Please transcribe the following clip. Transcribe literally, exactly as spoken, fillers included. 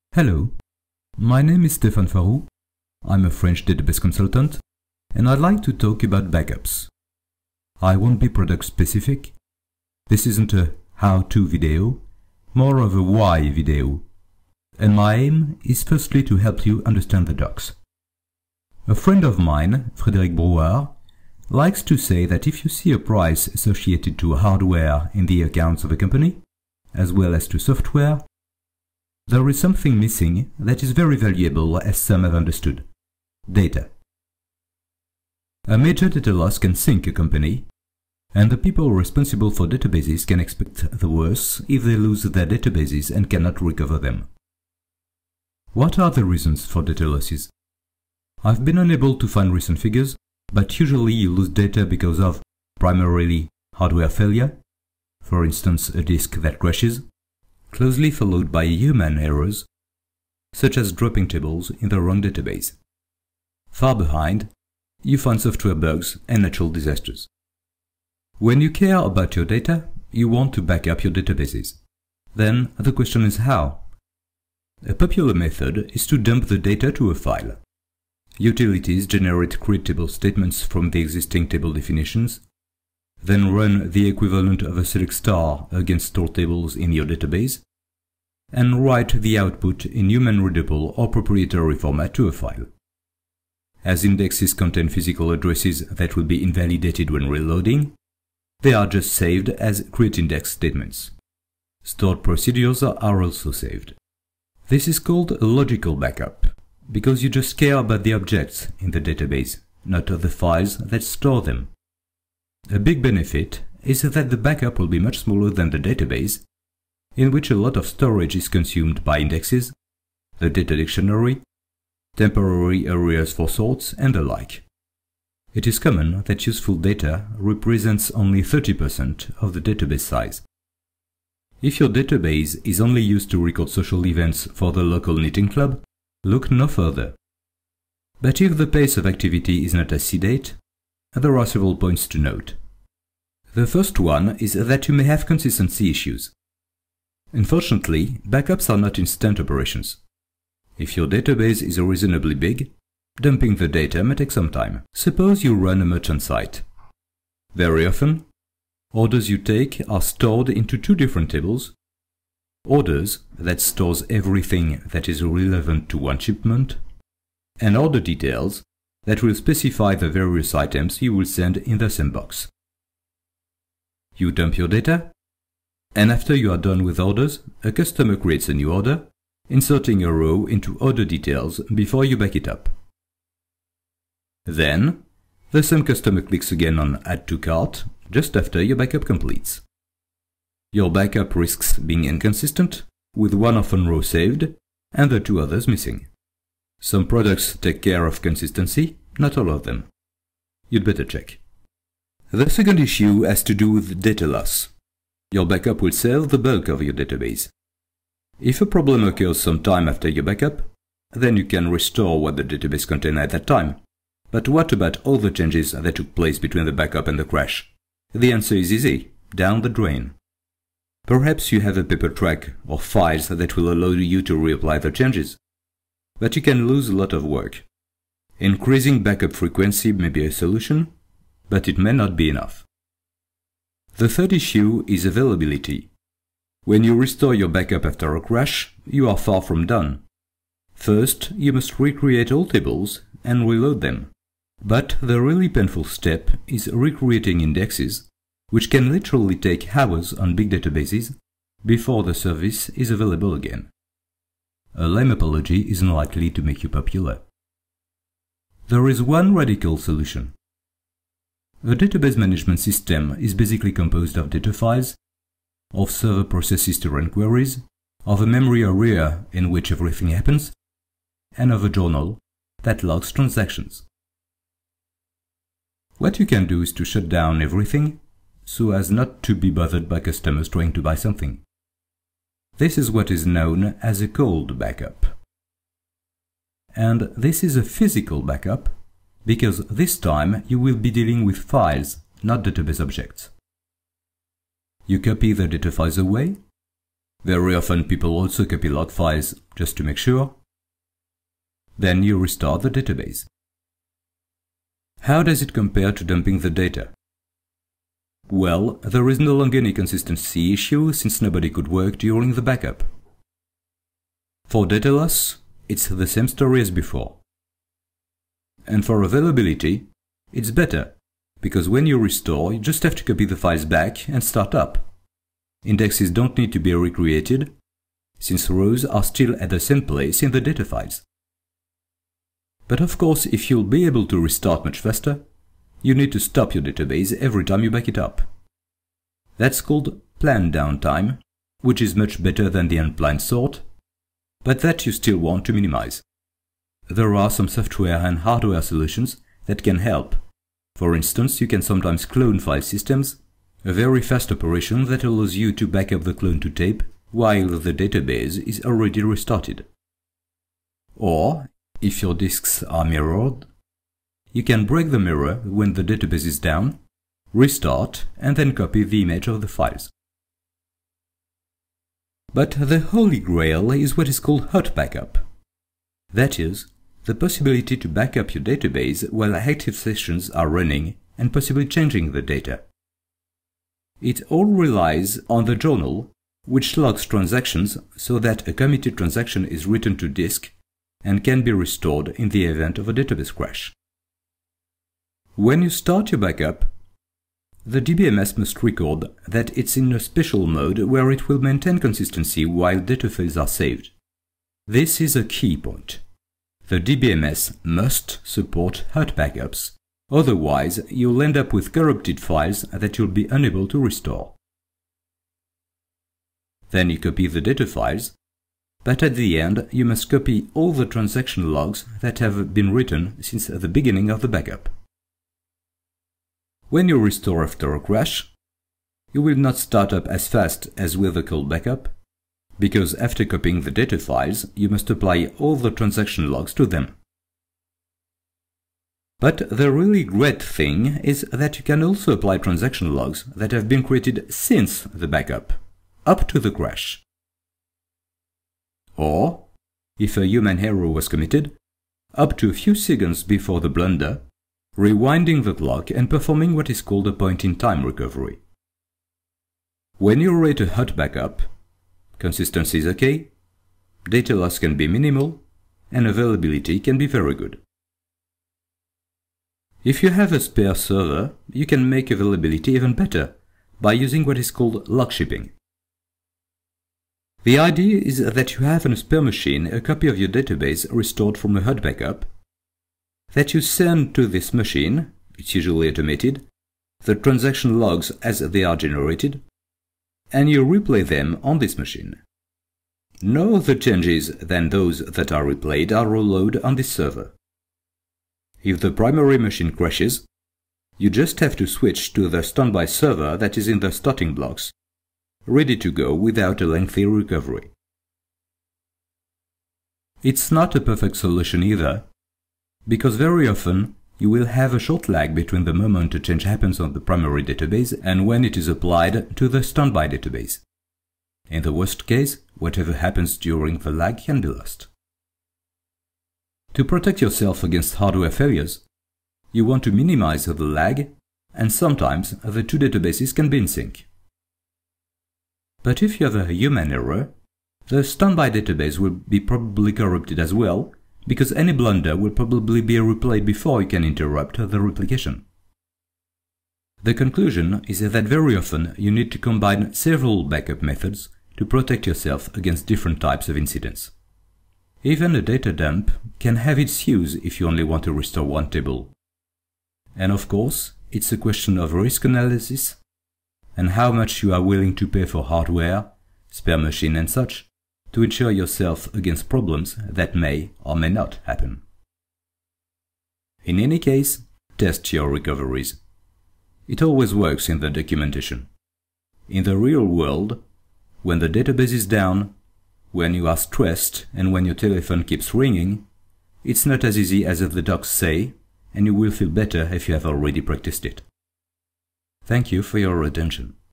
Hello, my name is Stéphane Farou. I'm a French database consultant, and I'd like to talk about backups. I won't be product specific. This isn't a how-to video, more of a why video. And my aim is firstly to help you understand the docs. A friend of mine, Frédéric Brouard, likes to say that if you see a price associated to hardware in the accounts of a company, as well as to software, there is something missing that is very valuable, as some have understood: data. A major data loss can sink a company, and the people responsible for databases can expect the worst if they lose their databases and cannot recover them. What are the reasons for data losses? I've been unable to find recent figures, but usually you lose data because of primarily hardware failure, for instance a disk that crashes, closely followed by human errors, such as dropping tables in the wrong database. Far behind, you find software bugs and natural disasters. When you care about your data, you want to back up your databases. Then the question is how? A popular method is to dump the data to a file. Utilities generate create table statements from the existing table definitions, then run the equivalent of a select star against stored tables in your database, and write the output in human-readable or proprietary format to a file. As indexes contain physical addresses that will be invalidated when reloading, they are just saved as createIndex statements. Stored procedures are also saved. This is called a logical backup, because you just care about the objects in the database, not the files that store them. A big benefit is that the backup will be much smaller than the database, in which a lot of storage is consumed by indexes, the data dictionary, temporary areas for sorts, and the like. It is common that useful data represents only thirty percent of the database size. If your database is only used to record social events for the local knitting club, look no further. But if the pace of activity is not as sedate, there are several points to note. The first one is that you may have consistency issues. Unfortunately, backups are not instant operations. If your database is reasonably big, dumping the data may take some time. Suppose you run a merchant site. Very often, orders you take are stored into two different tables: orders that stores everything that is relevant to one shipment, and order details that will specify the various items you will send in the same box. You dump your data, and after you are done with orders, a customer creates a new order, inserting a row into order details before you back it up. Then, the same customer clicks again on Add to Cart just after your backup completes. Your backup risks being inconsistent, with one orphan row saved and the two others missing. Some products take care of consistency, not all of them. You'd better check. The second issue has to do with data loss. Your backup will save the bulk of your database. If a problem occurs some time after your backup, then you can restore what the database contained at that time. But what about all the changes that took place between the backup and the crash? The answer is easy: down the drain. Perhaps you have a paper track or files that will allow you to reapply the changes. But you can lose a lot of work. Increasing backup frequency may be a solution, but it may not be enough. The third issue is availability. When you restore your backup after a crash, you are far from done. First, you must recreate all tables and reload them. But the really painful step is recreating indexes, which can literally take hours on big databases before the service is available again. A lame apology is unlikely to make you popular. There is one radical solution. A database management system is basically composed of data files, of server processes to run queries, of a memory area in which everything happens, and of a journal that logs transactions. What you can do is to shut down everything so as not to be bothered by customers trying to buy something. This is what is known as a cold backup. And this is a physical backup, because this time you will be dealing with files, not database objects. You copy the data files away, Very often people also copy log files just to make sure. Then you restart the database. How does it compare to dumping the data? Well, there is no longer any consistency issue since nobody could work during the backup. For data loss, it's the same story as before. And for availability, it's better, because when you restore, you just have to copy the files back and start up. Indexes don't need to be recreated, since rows are still at the same place in the data files. But of course, if you'll be able to restart much faster, you need to stop your database every time you back it up. That's called planned downtime, which is much better than the unplanned sort, but that you still want to minimize. There are some software and hardware solutions that can help. For instance, you can sometimes clone file systems, a very fast operation that allows you to back up the clone to tape while the database is already restarted. Or, if your disks are mirrored, you can break the mirror when the database is down, restart, and then copy the image of the files. But the holy grail is what is called hot backup. That is, the possibility to back up your database while active sessions are running and possibly changing the data. It all relies on the journal, which logs transactions so that a committed transaction is written to disk and can be restored in the event of a database crash. When you start your backup, the D B M S must record that it's in a special mode where it will maintain consistency while data files are saved. This is a key point. The D B M S must support hot backups, otherwise you'll end up with corrupted files that you'll be unable to restore. Then you copy the data files, but at the end you must copy all the transaction logs that have been written since the beginning of the backup. When you restore after a crash, you will not start up as fast as with a cold backup, because after copying the data files, you must apply all the transaction logs to them. But the really great thing is that you can also apply transaction logs that have been created since the backup, up to the crash. Or, if a human error was committed, up to a few seconds before the blunder, rewinding the clock and performing what is called a point-in-time recovery. When you rate a hot backup, consistency is okay, data loss can be minimal, and availability can be very good. If you have a spare server, you can make availability even better by using what is called log shipping. The idea is that you have on a spare machine a copy of your database restored from a hot backup, that you send to this machine, it's usually automated, the transaction logs as they are generated, and you replay them on this machine. No other changes than those that are replayed are reloaded on this server. If the primary machine crashes, you just have to switch to the standby server that is in the starting blocks, ready to go without a lengthy recovery. It's not a perfect solution either, because very often you will have a short lag between the moment a change happens on the primary database and when it is applied to the standby database. In the worst case, whatever happens during the lag can be lost. To protect yourself against hardware failures, you want to minimize the lag, and sometimes the two databases can be in sync. But if you have a human error, the standby database will be probably corrupted as well, because any blunder will probably be replayed before you can interrupt the replication. The conclusion is that very often you need to combine several backup methods to protect yourself against different types of incidents. Even a data dump can have its use if you only want to restore one table. And of course, it's a question of risk analysis and how much you are willing to pay for hardware, spare machine and such, to insure yourself against problems that may or may not happen. In any case, test your recoveries. It always works in the documentation. In the real world, when the database is down, when you are stressed and when your telephone keeps ringing, it's not as easy as the docs say, and you will feel better if you have already practiced it. Thank you for your attention.